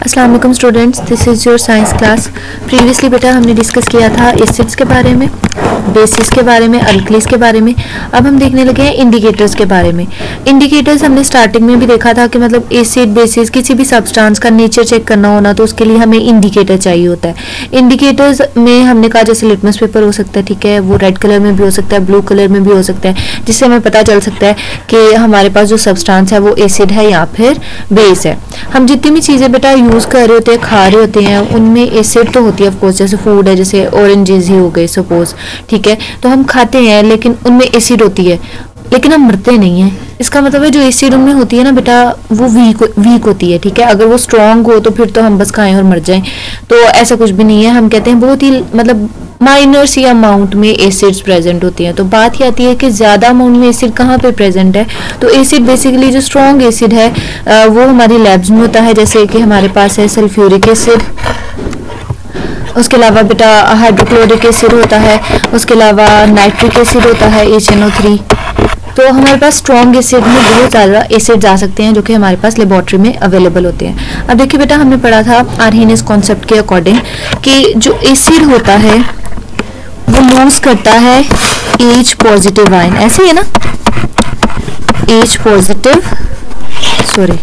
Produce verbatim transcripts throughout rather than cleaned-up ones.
अस्सलाम वालेकुम students, this is your science class. Previously बेटा हमने डिस्कस किया था एसिड्स के बारे में, बेसिस के बारे में, अल्कलीज के बारे में। अब हम देखने लगे हैं इंडिकेटर्स के बारे में। इंडिकेटर्स हमने स्टार्टिंग में भी देखा था कि मतलब एसिड बेसिस किसी भी सब्सटेंस का नेचर चेक करना होना तो उसके लिए हमें इंडिकेटर चाहिए होता है। इंडिकेटर्स में हमने कहा जैसे लिटमस पेपर हो सकता है, ठीक है, वो रेड कलर में भी हो सकता है, ब्लू कलर में भी हो सकता है, जिससे हमें पता चल सकता है कि हमारे पास जो सब्सटेंस है वो एसिड है या फिर बेस है। हम जितनी भी चीज़ें बेटा यूज़ कर रहे होते हैं, खा रहे होते हैं, उनमें एसिड तो होती है ऑफकोर्स। जैसे फूड है, जैसे ऑरेंजेस ही हो गए सपोज, ठीक है, तो हम खाते हैं लेकिन उनमें एसिड होती है, लेकिन हम मरते नहीं हैं। इसका मतलब है जो एसिड उनमें होती है ना बेटा वो वीक वीक होती है, ठीक है। अगर वो स्ट्रांग हो तो फिर तो हम बस खाएं और मर जाएं, तो ऐसा कुछ भी नहीं है। हम कहते हैं बहुत ही मतलब माइनर सी अमाउंट में एसिड्स प्रेजेंट होती हैं। तो बात ही आती है कि ज़्यादा अमाउंट में एसिड कहाँ पे प्रेजेंट है। तो एसिड बेसिकली जो स्ट्रॉन्ग एसिड है वो हमारी लैब्स में होता है, जैसे कि हमारे पास है सल्फ्यूरिक एसिड, उसके अलावा बेटा हाइड्रोक्लोरिक एसिड होता है, उसके अलावा नाइट्रिक एसिड होता है एच एन ओ थ्री। तो हमारे पास स्ट्रॉन्ग एसिड में बहुत ज़्यादा एसिड्स आ सकते हैं जो कि हमारे पास लेबोरेटरी में अवेलेबल होते हैं। अब देखिए बेटा हमने पढ़ा था आर्हेनियस कॉन्सेप्ट के अकॉर्डिंग कि जो एसिड होता है वो लूज करता है एच पॉजिटिव आयन, ऐसे है ना, H positive sorry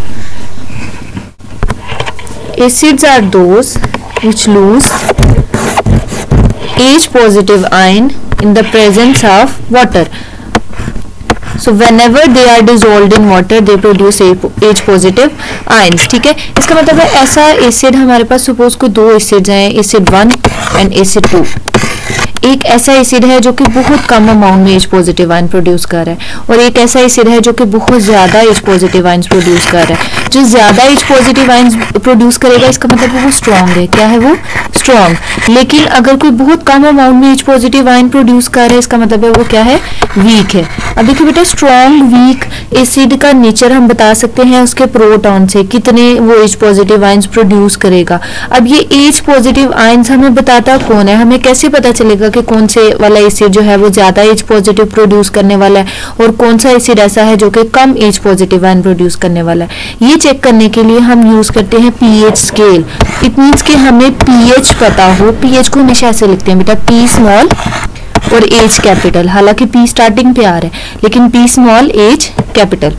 acids are those which lose H positive ion in the presence of water. So whenever they are dissolved in water they produce H positive ions, ठीक है। इसका मतलब है ऐसा acid हमारे पास सपोज को दो एसिड्स हैं, acid one and acid two. एक ऐसा एसिड है जो कि बहुत कम अमाउंट में H पॉजिटिव आयन प्रोड्यूस कर रहा है, और एक ऐसा एसिड है जो कि बहुत ज़्यादा H पॉजिटिव आयन प्रोड्यूस कर रहा है। जो ज़्यादा H पॉजिटिव आयन प्रोड्यूस करेगा इसका मतलब वो स्ट्रॉन्ग है। क्या है वो? स्ट्रॉन्ग। लेकिन अगर कोई बहुत कम अमाउंट में H पॉजिटिव आयन प्रोड्यूस कर रहा है इसका मतलब है वो क्या है? वीक है। अब देखिए बेटा स्ट्रॉन्ग वीक एसिड का नेचर हम बता सकते हैं उसके प्रोटॉन से, कितने वो H पॉजिटिव आयंस प्रोड्यूस करेगा। अब ये H पॉजिटिव आयंस हमें बताता कौन है? हमें कैसे पता चलेगा कि कौन से वाला एसिड जो है वो ज्यादा H पॉजिटिव प्रोड्यूस करने वाला है और कौन सा एसिड ऐसा है जो कि कम H पॉजिटिव आयन प्रोड्यूस करने वाला है? ये चेक करने के लिए हम यूज करते हैं पीएच स्केल। इट मींस कि हमें पीएच पता हो। पीएच को हमेशा ऐसे लिखते हैं बेटा, पी स्मॉल और एच कैपिटल। हालांकि पी स्टार्टिंग पे आ रहा है लेकिन p small h capital.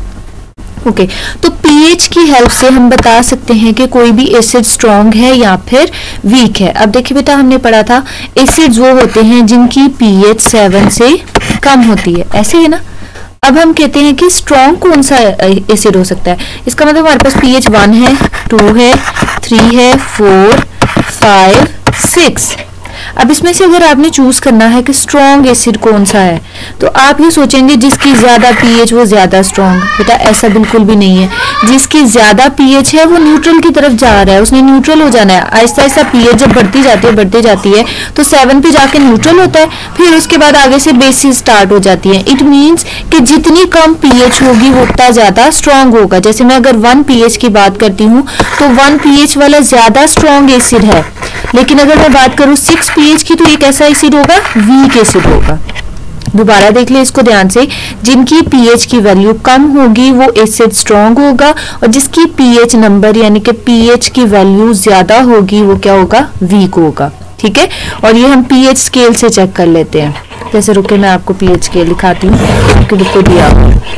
Okay okay, तो पीएच की हेल्प से हम बता सकते हैं कि कोई भी एसिड स्ट्रॉन्ग है या फिर वीक है। अब देखिए बेटा हमने पढ़ा था एसिड्स वो होते हैं जिनकी पीएच सेवन से कम होती है, ऐसे है ना। अब हम कहते हैं कि स्ट्रॉन्ग कौन सा एसिड हो सकता है। इसका मतलब हमारे पास पीएच वन है, टू है, थ्री है, फोर, फाइव, सिक्स। अब इसमें से अगर आपने चूज करना है कि स्ट्रॉन्ग एसिड कौन सा है तो आप ये सोचेंगे जिसकी ज्यादा पीएच वो ज्यादा स्ट्रॉन्ग। बेटा ऐसा बिल्कुल भी नहीं है। जिसकी ज्यादा पीएच है वो न्यूट्रल की तरफ जा रहा है, उसने न्यूट्रल हो जाना है। आहिस्ता आहिस्ता पीएच जब बढ़ती जाती है बढ़ती जाती है तो सेवन पे जाके न्यूट्रल होता है, फिर उसके बाद आगे से बेसिस स्टार्ट हो जाती है। इट मीन्स कि जितनी कम पीएच होगी वो उतना ज्यादा स्ट्रॉन्ग होगा। जैसे मैं अगर वन पीएच की बात करती हूँ तो वन पीएच वाला ज्यादा स्ट्रॉन्ग एसिड है, लेकिन अगर मैं बात करूँ सिक्स पीएच की तो एक ऐसा एसिड होगा वीक एसिड होगा। दोबारा देख ले इसको ध्यान से, जिनकी पीएच की वैल्यू कम होगी वो एसिड स्ट्रॉन्ग होगा, और जिसकी पीएच नंबर यानी कि पीएच की वैल्यू ज्यादा होगी वो क्या होगा? वीक होगा, ठीक है। और ये हम पीएच स्केल से चेक कर लेते हैं। जैसे रुके मैं आपको पीएच स्केल दिखाती हूँ, आपके बुक को दिया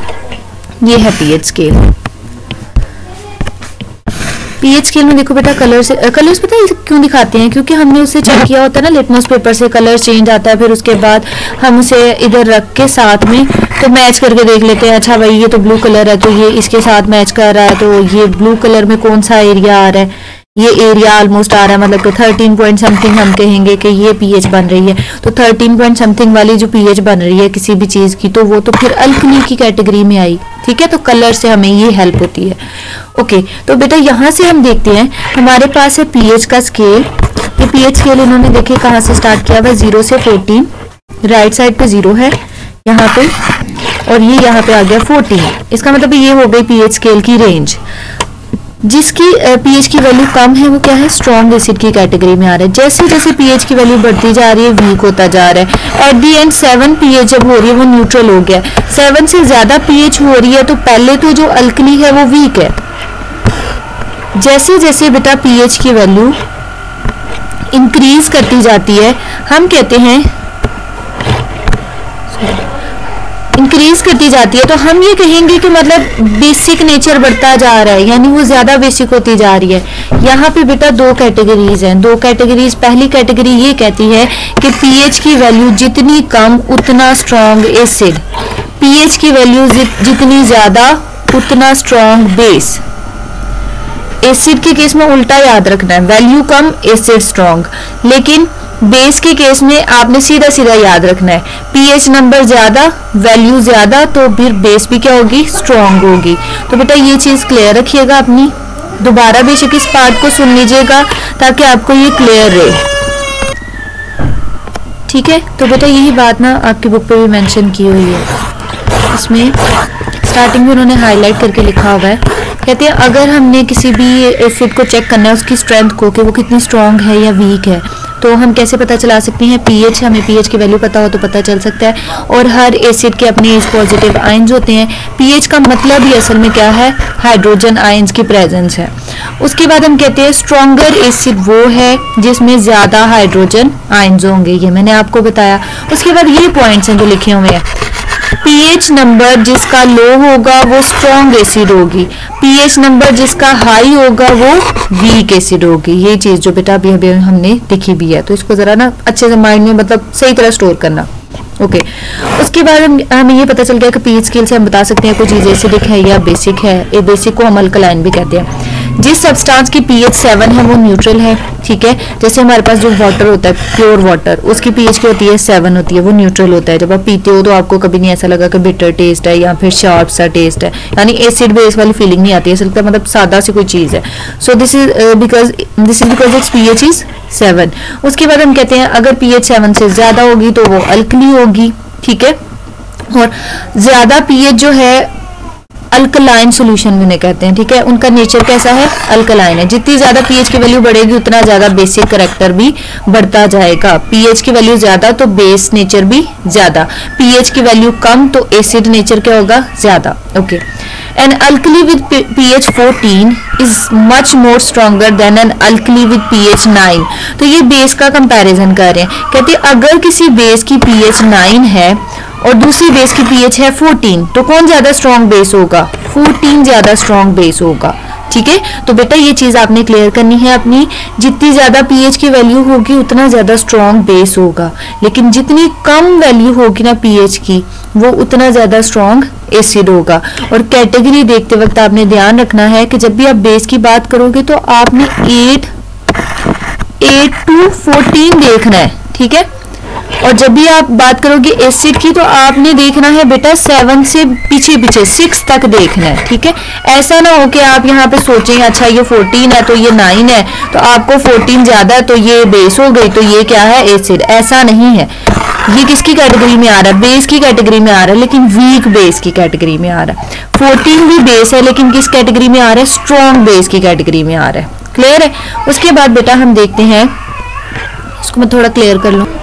ये है पीएच स्केल। पीएच स्केल में देखो बेटा कलर से कलर्स पता है क्यों दिखाते हैं? क्योंकि हमने उसे चेक किया होता है ना लिटमस पेपर से, कलर चेंज आता है, फिर उसके बाद हम उसे इधर रख के साथ में तो मैच करके देख लेते हैं। अच्छा भाई ये तो ब्लू कलर है तो ये इसके साथ मैच कर रहा है, तो ये ब्लू कलर में कौन सा एरिया आ रहा है? ये एरिया ऑलमोस्ट आ रहा है, मतलब कि थर्टीन पॉइंट समथिंग हम कहेंगे कि ये पीएच बन रही है। तो थर्टीन पॉइंट समथिंग वाली जो पीएच बन रही है किसी भी चीज की तो वो तो फिर अल्कली की कैटेगरी में आई, ठीक है। तो कलर से हमें ये हेल्प होती है। ओके okay, तो बेटा यहाँ से हम देखते हैं हमारे पास है पीएच का स्केल। ये पीएच स्केल इन्होंने देखे कहाँ से स्टार्ट किया हुआ? जीरो से फोर्टीन, राइट साइड पे जीरो है यहाँ पे, और ये यहाँ पे आ गया फोर्टीन। इसका मतलब ये हो गई पीएच स्केल की रेंज। जिसकी पीएच की वैल्यू कम है वो क्या है? स्ट्रॉन्ग एसिड की कैटेगरी में आ रहा है। जैसे जैसे पीएच की वैल्यू बढ़ती जा रही है वीक होता जा रहा है। At the end seven pH जब हो रही है वो न्यूट्रल हो गया। सेवन से ज्यादा पीएच हो रही है तो पहले तो जो अल्कली है वो वीक है, जैसे जैसे बेटा पीएच की वैल्यू इंक्रीज करती जाती है, हम कहते हैं इंक्रीज करती जाती है, तो हम ये कहेंगे कि मतलब बेसिक नेचर बढ़ता जा रहा है, यानी वो ज्यादा बेसिक होती जा रही है। यहाँ पे बेटा दो कैटेगरीज हैं, दो कैटेगरीज। पहली कैटेगरी ये कहती है कि पीएच की वैल्यू जितनी कम उतना स्ट्रॉन्ग एसिड, पीएच की वैल्यू जितनी ज्यादा उतना स्ट्रॉन्ग बेस। एसिड के केस में उल्टा याद रखना है, वैल्यू कम एसिड स्ट्रॉन्ग, लेकिन बेस के केस में आपने सीधा सीधा याद रखना है, पीएच नंबर ज्यादा वैल्यू ज्यादा तो फिर बेस भी क्या होगी, स्ट्रॉन्ग होगी। तो बेटा ये चीज क्लियर रखिएगा अपनी, दोबारा बेशक इस पार्ट को सुन लीजिएगा ताकि आपको ये क्लियर रहे, ठीक है। तो बेटा यही बात ना आपकी बुक पे भी मेंशन की हुई है, इसमें स्टार्टिंग में उन्होंने हाईलाइट करके लिखा हुआ है, कहते हैं अगर हमने किसी भी एसिड को चेक करना है उसकी स्ट्रेंथ को कि वो कितनी स्ट्रॉन्ग है या वीक है, तो हम कैसे पता चला सकते हैं, पीएच, हमें पीएच की वैल्यू पता हो तो पता चल सकता है। और हर एसिड के अपने एच पॉजिटिव आयंस होते हैं, पीएच का मतलब ही असल में क्या है, हाइड्रोजन आयंस की प्रेजेंस है। उसके बाद हम कहते हैं स्ट्रॉन्गर एसिड वो है जिसमें ज्यादा हाइड्रोजन आयंस होंगे, ये मैंने आपको बताया। उसके बाद ये पॉइंट्स हैं जो लिखे हुए हैं, पीएच नंबर जिसका लो होगा वो स्ट्रॉन्ग एसिड होगी, पीएच नंबर जिसका हाई होगा वो वीक एसिड होगी। ये चीज जो बेटा अभी अभी हमने लिखी भी है, तो इसको जरा ना अच्छे से माइंड में मतलब सही तरह स्टोर करना, ओके। उसके बाद हम, हमें ये पता चल गया कि पीएच स्केल से हम बता सकते हैं कोई चीज एसिडिक है या बेसिक है। ए बेसिक को हम अल्कलाइन भी कहते हैं। जिस सब्सटेंस की पीएच सेवन है वो न्यूट्रल है, ठीक है। जैसे हमारे पास जो वाटर होता है, प्योर वाटर, उसकी पीएच की होती है सेवन होती है, वो न्यूट्रल होता है। जब आप पीते हो तो आपको कभी नहीं ऐसा लगा कि बिटर टेस्ट है या फिर शार्प सा टेस्ट है, यानी एसिड बेस वाली फीलिंग नहीं आती है, ऐसा लगता है मतलब सादा सी कोई चीज है। So this is because this is because it's pH is seven. उसके बाद हम कहते हैं अगर पीएच सेवन से ज्यादा होगी तो वो अल्कली होगी, ठीक है। और ज्यादा पीएच जो है अल्कलाइन सॉल्यूशन भी उन्हें कहते हैं, ठीक है। उनका नेचर कैसा है, अल्कलाइन है। जितनी ज्यादा पीएच की वैल्यू बढ़ेगी उतना ज्यादा बेसिक कैरेक्टर भी बढ़ता जाएगा। पीएच की वैल्यू ज्यादा तो बेस नेचर भी ज्यादा, पीएच की वैल्यू कम तो एसिड नेचर क्या होगा, ज्यादा, okay. An alkali with pH fourteen is much more stronger than an alkali with pH nine. तो ये बेस का कंपैरिजन कर रहे हैं, कहते हैं अगर किसी बेस की पीएच नाइन है और दूसरी बेस की पीएच है फोर्टीन, तो कौन ज्यादा स्ट्रॉन्ग बेस होगा, फोर्टीन ज्यादा स्ट्रॉन्ग बेस होगा, ठीक है। तो बेटा ये चीज आपने क्लियर करनी है अपनी, जितनी ज्यादा पीएच की वैल्यू होगी उतना ज्यादा स्ट्रॉन्ग बेस होगा, लेकिन जितनी कम वैल्यू होगी ना पीएच की वो उतना ज्यादा स्ट्रॉन्ग एसिड होगा। और कैटेगरी देखते वक्त आपने ध्यान रखना है कि जब भी आप बेस की बात करोगे तो आपने एट एट टू फोर्टीन देखना है, ठीक है। और जब भी आप बात करोगे एसिड की तो आपने देखना है बेटा सेवन से पीछे पीछे सिक्स तक देखना है, ठीक है। ऐसा ना हो कि आप यहाँ पे सोचें अच्छा ये फोर्टीन है तो ये नाइन है, तो आपको फोर्टीन ज्यादा है तो ये बेस हो गई तो ये क्या है, एसिड। ऐसा नहीं है, ये किसकी कैटेगरी में आ रहा है, बेस की कैटेगरी में आ रहा है, लेकिन वीक बेस की कैटेगरी में आ रहा है। फोर्टीन भी बेस है लेकिन किस कैटेगरी में आ रहा है, स्ट्रॉन्ग बेस की कैटेगरी में आ रहा है, क्लियर है। उसके बाद बेटा हम देखते हैं, इसको मैं थोड़ा क्लियर कर लूं,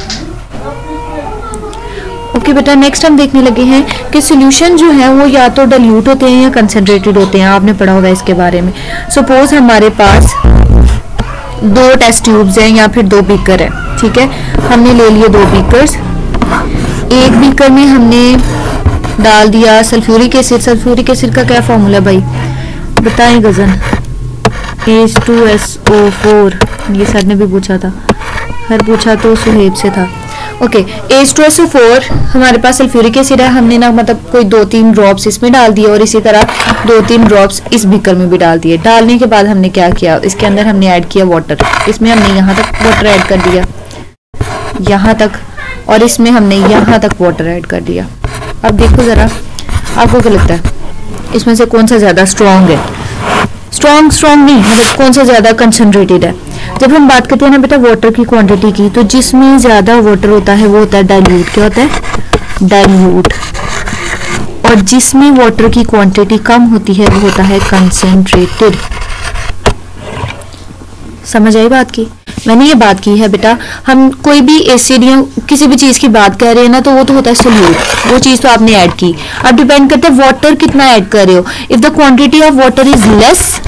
ओके बेटा। नेक्स्ट हम देखने लगे हैं कि सॉल्यूशन जो है वो या तो डाइल्यूट होते हैं या कंसंट्रेटेड होते हैं, आपने पढ़ा होगा इसके बारे में। सपोज हमारे पास दो टेस्ट ट्यूब्स हैं या फिर दो बीकर है, ठीक है। हमने ले लिए दो बीकर्स, एक बीकर में हमने डाल दिया सल्फ्यूरिक एसिड। सल्फ्यूरिक एसिड का क्या फॉर्मूला भाई बताएं Gajan, H two S O four, ये सर ने भी पूछा था, हर पूछा तो सुहेब से था, okay. H two S O four हमारे पास सल्फ्यूरिक एसिड है, हमने ना मतलब कोई दो तीन ड्रॉप्स इसमें डाल दिए और इसी तरह दो तीन ड्रॉप्स इस बीकर में भी डाल दिए। डालने के बाद हमने क्या किया, इसके अंदर हमने ऐड किया वाटर, इसमें हमने यहाँ तक वाटर ऐड कर दिया, यहाँ तक, और इसमें हमने यहाँ तक वाटर ऐड कर दिया। अब देखो जरा आपको क्या लगता है इसमें से कौन सा ज्यादा स्ट्रॉन्ग है, स्ट्रॉन्ग स्ट्रॉन्ग नहीं मतलब कौन सा ज्यादा कंसंट्रेटेड है। जब हम बात करते हैं ना बेटा वाटर की क्वांटिटी की, तो जिसमें ज्यादा वाटर होता है वो होता है डाइल्यूट। क्या होता है, डाइल्यूट। और जिसमें वाटर की क्वांटिटी कम होती है वो होता है कंसंट्रेटेड। समझ आई बात की, मैंने ये बात की है बेटा, हम कोई भी एसिड या किसी भी चीज की बात कर रहे हैं ना तो वो तो होता है सोल्यूट, वो चीज तो आपने ऐड की। अब डिपेंड करता है वाटर कितना ऐड कर रहे हो। If the quantity of water is less